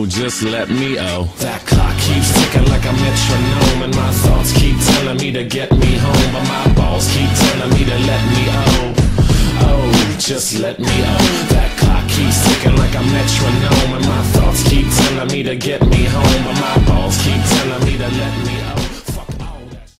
just let me That clock keeps ticking like a metronome, and my thoughts keep telling me to get me home, but my balls keep telling me to let me just let me That clock keeps ticking like a metronome, and my thoughts keep telling me to get me home, but my balls keep telling me